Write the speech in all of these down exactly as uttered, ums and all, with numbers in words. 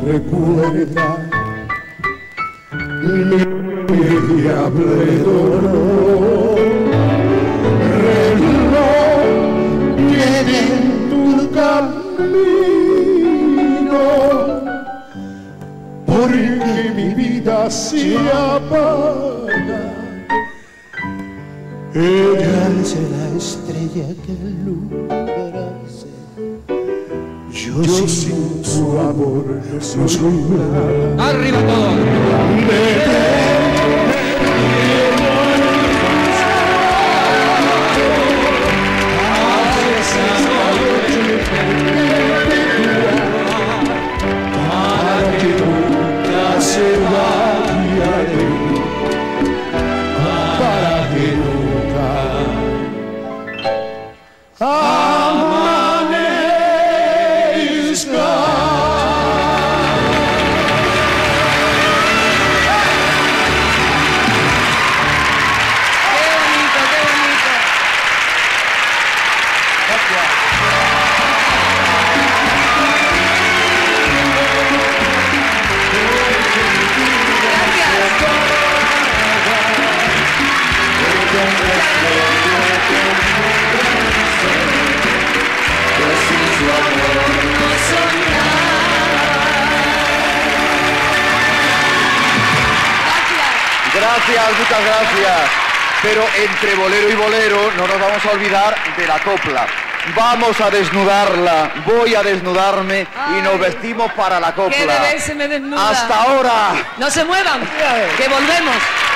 recuerda mi diable dolor. Reloj viene en tu camino, porque mi vida se apaga. Ella es la estrella que alumbrase. Yo, Yo sin su amor no soy nada. ¡Arriba todos! Para que nunca se vaya de mí, para que nunca amanezca. Gracias, muchas gracias. Pero entre bolero y bolero no nos vamos a olvidar de la copla. Vamos a desnudarla, voy a desnudarme. Ay, y nos vestimos para la copla. ¡Qué bebé se me desnuda! ¡Hasta ahora! ¡No se muevan! ¡Que volvemos!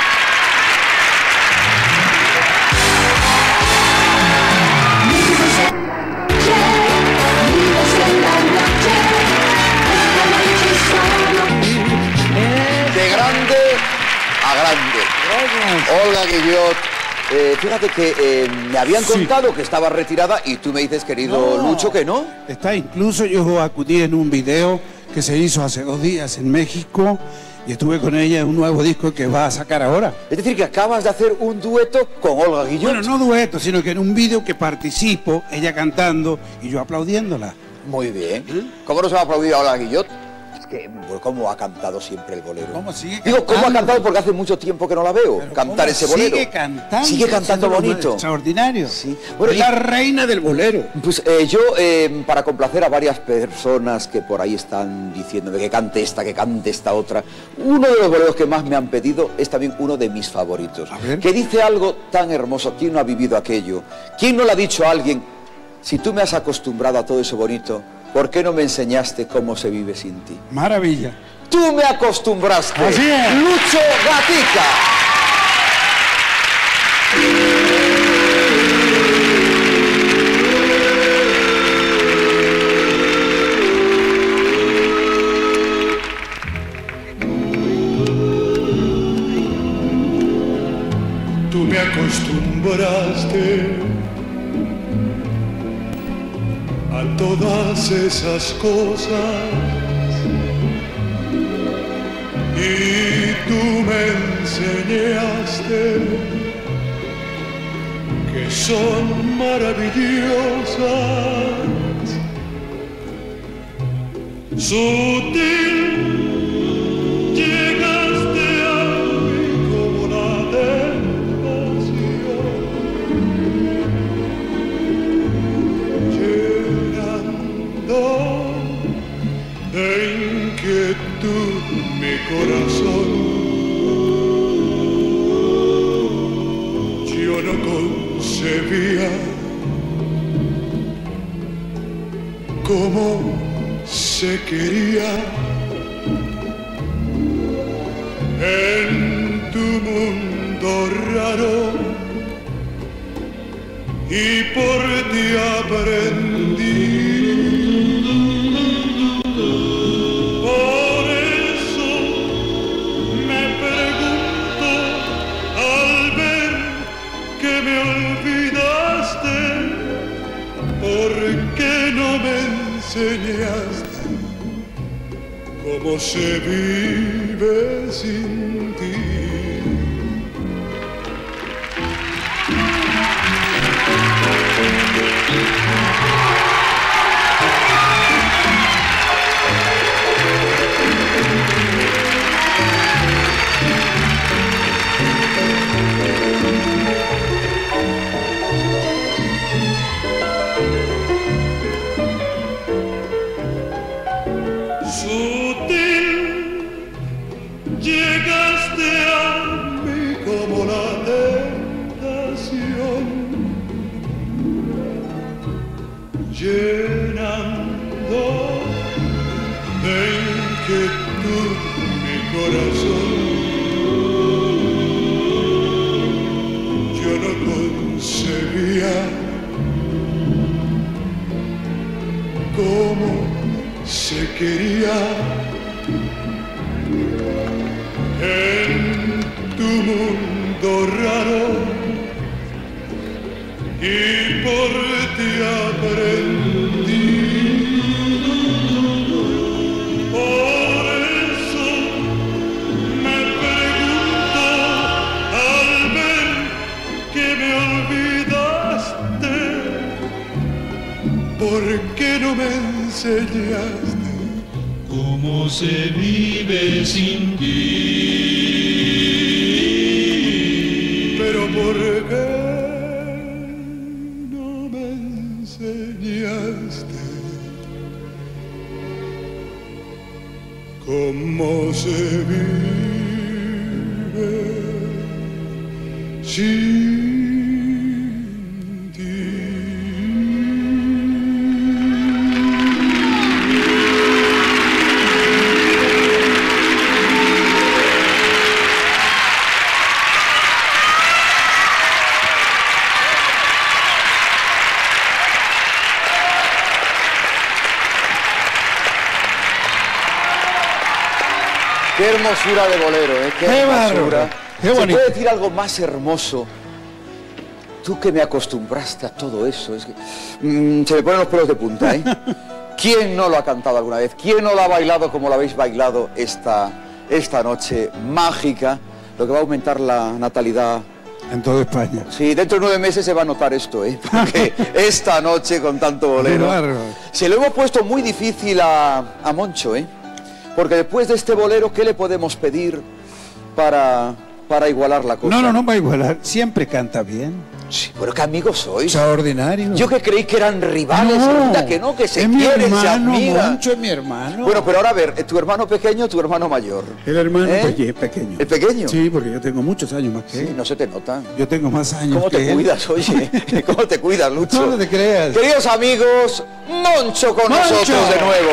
De grande a grande. Olga Guillot, eh, fíjate que eh, me habían contado sí. que estaba retirada y tú me dices, querido no, Lucho, que no. Está incluso, yo acudí en un video que se hizo hace dos días en México y estuve con ella en un nuevo disco que va a sacar ahora. Es decir, que acabas de hacer un dueto con Olga Guillot. Bueno, no dueto, sino que en un video que participo, ella cantando y yo aplaudiéndola. Muy bien. ¿Mm? ¿Cómo no se va a aplaudir a Olga Guillot? Que, pues, ¿cómo ha cantado siempre el bolero? ¿Cómo sigue cantando? Digo, ¿cómo ha cantado? Porque hace mucho tiempo que no la veo Pero cantar ese bolero. Sigue cantando. Sigue cantando bonito. Extraordinario. Sí. Bueno, es la reina del bolero. Pues eh, yo, eh, para complacer a varias personas que por ahí están diciéndome que cante esta, que cante esta otra, uno de los boleros que más me han pedido es también uno de mis favoritos. A ver. Que dice algo tan hermoso. ¿Quién no ha vivido aquello? ¿Quién no le ha dicho a alguien, si tú me has acostumbrado a todo eso bonito, ¿por qué no me enseñaste cómo se vive sin ti? Maravilla. Tú me acostumbraste. Así es. Lucho Gatica. Tú me acostumbraste a todas esas cosas y tú me enseñaste que son maravillosas. Sutil llegaste a mí como la devoción, llenando de inquietud mi corazón. Yo no concebía cómo se quería en tu mundo raro, y por ti aprendí. Por eso me pregunto al ver que me olvidaste, ¿por qué no me enseñaste cómo se vive sin ti? llenando de inquietud mi corazón. Yo no concebía cómo se quería en tu mundo raro, y por ti aprendí. Por eso me pregunto al ver que me olvidaste, ¿por qué no me enseñaste cómo se vive sin ti? Pero ¿por qué cómo se vive sin ti? Qué hermosura de bolero, ¿eh? Qué, Qué hermosura. Qué ¿Se bonito. puede decir algo más hermoso? Tú que me acostumbraste a todo eso. Es que, mm, se me ponen los pelos de punta, ¿eh? ¿Quién no lo ha cantado alguna vez? ¿Quién no lo ha bailado como lo habéis bailado esta, esta noche mágica? Lo que va a aumentar la natalidad. En toda España. Sí, dentro de nueve meses se va a notar esto, ¿eh? Porque esta noche con tanto bolero. Claro. Se lo hemos puesto muy difícil a, a Moncho, ¿eh? Porque después de este bolero, ¿qué le podemos pedir para, para igualar la cosa? No, no, no va a igualar. Siempre canta bien. Sí, pero qué amigos sois. Extraordinario. Yo que creí que eran rivales, No, resulta que no, que se es mi quieren, se hermano, admiran. Moncho es mi hermano. Bueno, pero ahora a ver, ¿tu hermano pequeño o tu hermano mayor? El hermano ¿Eh? peque- pequeño. ¿El pequeño? Sí, porque yo tengo muchos años más que Sí, él. no se te nota. Yo tengo más años ¿Cómo que te él. cuidas, oye? ¿Cómo te cuidas, Lucho? No te creas. Queridos amigos, Moncho con ¡Moncho! nosotros de nuevo.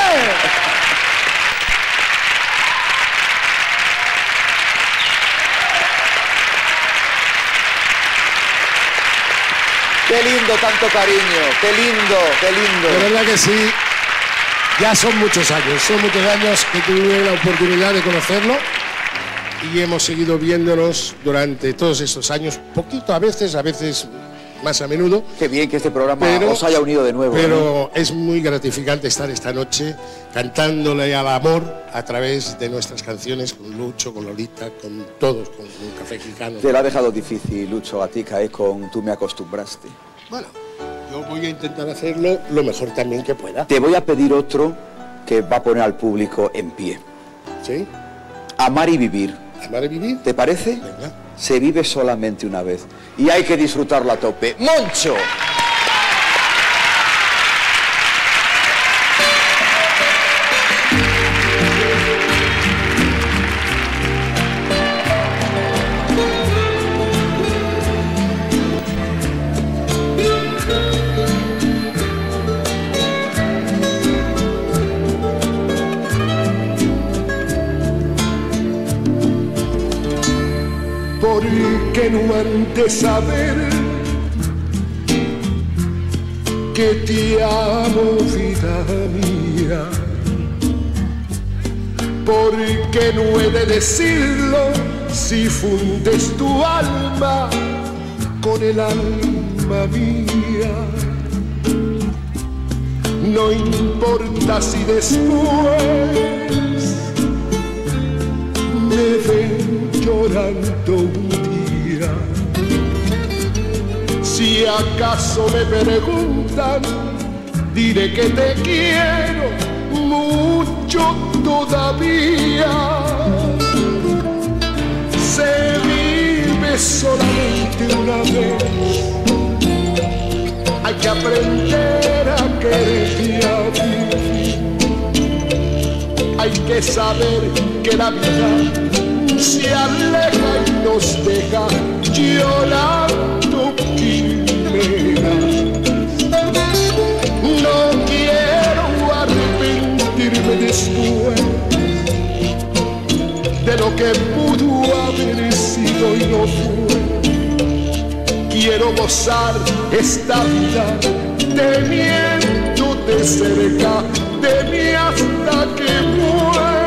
Qué lindo tanto cariño, qué lindo, qué lindo. De verdad que sí, ya son muchos años, son muchos años que tuve la oportunidad de conocerlo y hemos seguido viéndonos durante todos estos años, poquito a veces, a veces más a menudo. Qué bien que este programa Pero- os haya unido de nuevo. ¿eh? Pero es muy gratificante estar esta noche cantándole al amor a través de nuestras canciones con Lucho, con Lolita, con todos, con, con Café Gitano. Te la ha dejado difícil, Lucho Gatica, ¿eh? Con Tú me acostumbraste. Bueno, yo voy a intentar hacerlo lo mejor también que pueda. Te voy a pedir otro que va a poner al público en pie. ¿Sí? Amar y vivir. Amar y vivir. ¿Te parece? Venga. Se vive solamente una vez y hay que disfrutarlo a tope. ¡Moncho! Porque no han de saber que te amo, vida mía. Porque no he de decirlo si fundes tu alma con el alma mía. No importa si después me ven llorando un día. Si acaso me preguntan, diré que te quiero mucho todavía. Se vive solamente una vez. Hay que aprender a querer y a vivir. Hay que saber que la vida se aleja y nos deja llorando quimeras. No quiero arrepentirme después de lo que pudo haber sido y no fue. Quiero gozar esta vida teniéndote cerca de mí hasta que muera.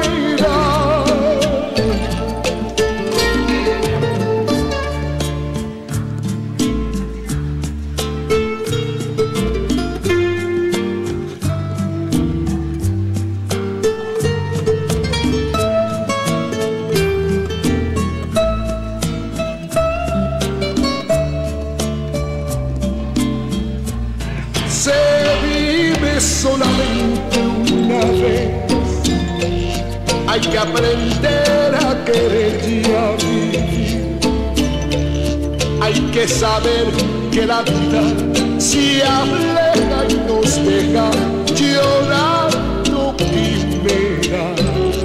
Solamente una vez. Hay que aprender a querer y a vivir. Hay que saber que la vida se aleja y nos deja llorando quimeras.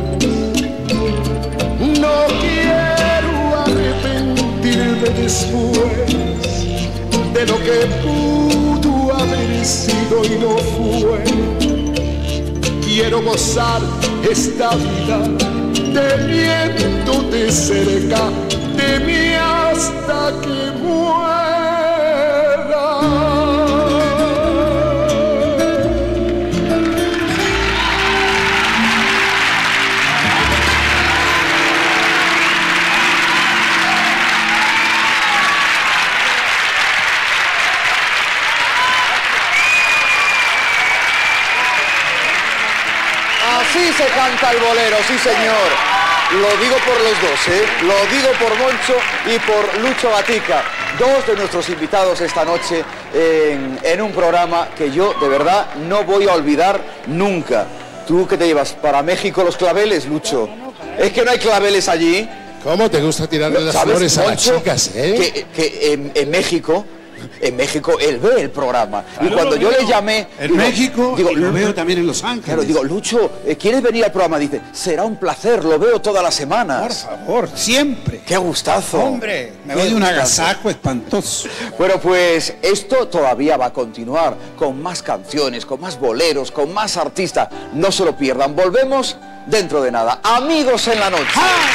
No quiero arrepentirme después de lo que pudo haber sido y no fue. Quiero gozar esta vida teniéndote cerca de mí hasta que muera. Así se canta el bolero, sí señor. Lo digo por los dos, ¿eh? Lo digo por Moncho y por Lucho Gatica, dos de nuestros invitados esta noche en, en un programa que yo de verdad no voy a olvidar nunca. ¿Tú qué te llevas? ¿Para México los claveles, Lucho? Es que no hay claveles allí. ¿Cómo te gusta tirarle las flores a las chicas, eh? Que, que en, en México... En México él ve el programa. Y cuando yo le llamé... En digo, México digo, y lo veo también en Los Ángeles. Claro, digo, Lucho, ¿quieres venir al programa? Dice, será un placer, lo veo todas las semanas. Por favor, siempre. ¡Qué gustazo! Hombre, me voy de un agasajo espantoso. Bueno, pues esto todavía va a continuar con más canciones, con más boleros, con más artistas. No se lo pierdan. Volvemos dentro de nada. Amigos en la noche. ¡Ah!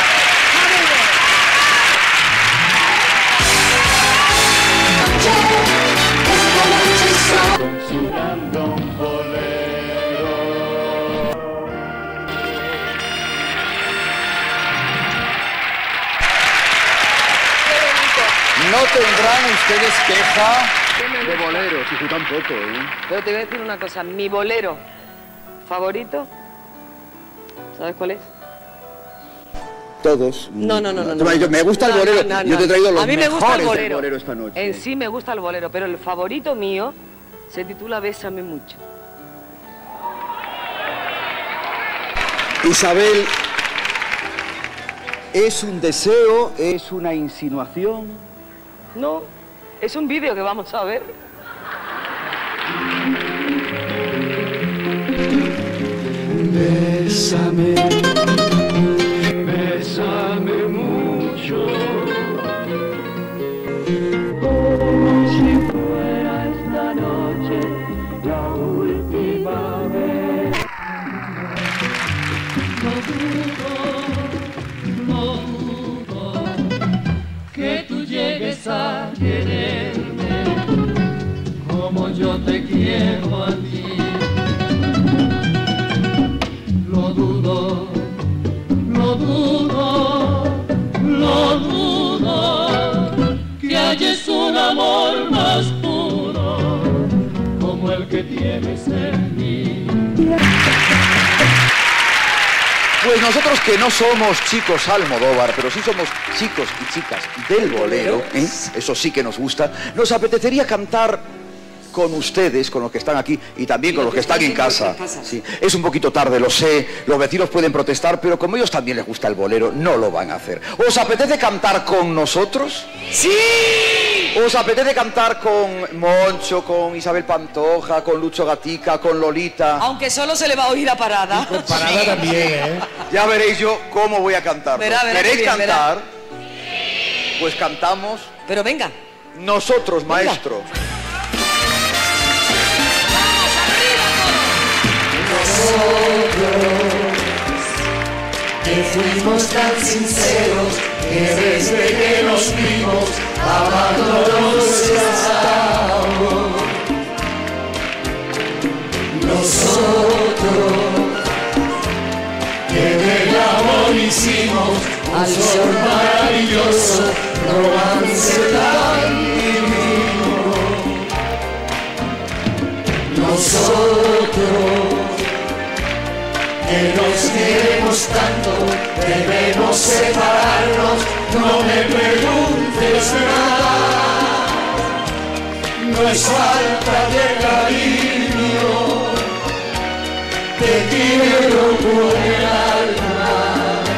No tendrán ustedes queja de boleros, y tú tampoco, ¿eh? Pero te voy a decir una cosa, mi bolero favorito, ¿sabes cuál es? Todos. No, no, no, no. no, Me gusta el no, bolero, no, no, yo te he traído los a mí me gusta el mejores bolero. del bolero esta noche. En sí me gusta el bolero, pero el favorito mío se titula Bésame mucho. Isabel, ¿es un deseo, es una insinuación? No, es un vídeo que vamos a ver. Bésame, bésame mucho, como si fuera esta noche la última vez. No dudo, no dudo que tú llegues a quererme como yo te quiero a ti. Lo dudo, lo dudo, lo dudo, que halles un amor más puro como el que tienes en mí. Pues nosotros que no somos chicos Almodóvar, pero sí somos chicos y chicas del bolero, ¿eh? Eso sí que nos gusta, nos apetecería cantar con ustedes, con los que están aquí y también con los que están en casa. Sí. Es un poquito tarde, lo sé, los vecinos pueden protestar, pero como a ellos también les gusta el bolero, no lo van a hacer. ¿Os apetece cantar con nosotros? ¡Sí! ¿Os apetece cantar con Moncho, con Isabel Pantoja, con Lucho Gatica, con Lolita? Aunque solo se le va a oír a Parada. Con Parada también, ¿eh? Ya veréis yo cómo voy a cantar. Verá, verá, ¿Queréis bien, cantar? verá. Pues cantamos Pero venga. nosotros, maestro. Que fuimos tan sinceros que desde que nos vimos abandonos estamos. Nosotros que del amor hicimos al sol maravilloso, romance tan divino. Nosotros que nos queremos tanto, debemos separarnos, no me preguntes nada. No es falta de cariño, te quiero por el alma.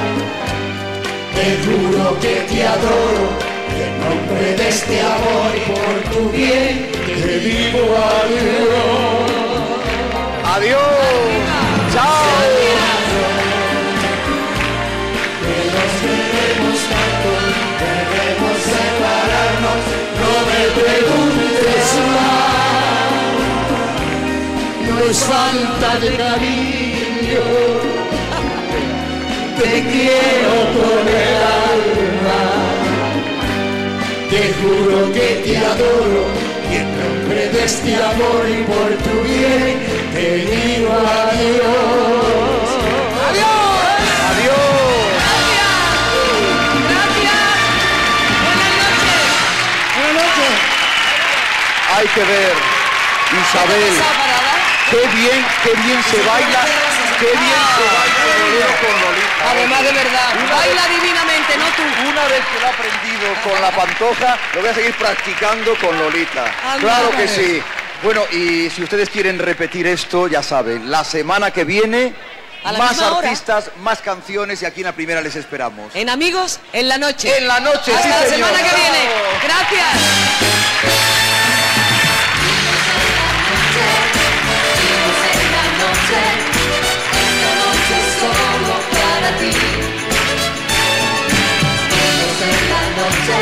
Te juro que te adoro, y en nombre de este amor y por tu bien, te digo adiós. ¡Adiós! ¡Chao! Que nos queremos tanto, debemos separarnos, no me preguntes más. No es falta de cariño, te quiero con el alma. Te juro que te adoro, y en nombre de este amor y por tu bien, te digo adiós. ¡Adiós! ¡Adiós! Gracias. Buenas noches. Buenas noches. Hay que ver, Isabel, ¿Qué pasa, Parada? qué bien, qué bien se baila, qué bien se baila el bolero con Lolita. Además, de verdad, Una baila vez- divinamente, no tú. Una vez que lo he aprendido con la Pantoja, lo voy a seguir practicando con Lolita. Anda. Claro que sí. Bueno, y si ustedes quieren repetir esto, ya saben, la semana que viene, A la más misma hora. artistas, más canciones y aquí en la primera les esperamos. En Amigos, en la noche. En la noche, Hasta sí, la señor. semana que viene. Bravo. Gracias. Esta noche solo para ti. En la noche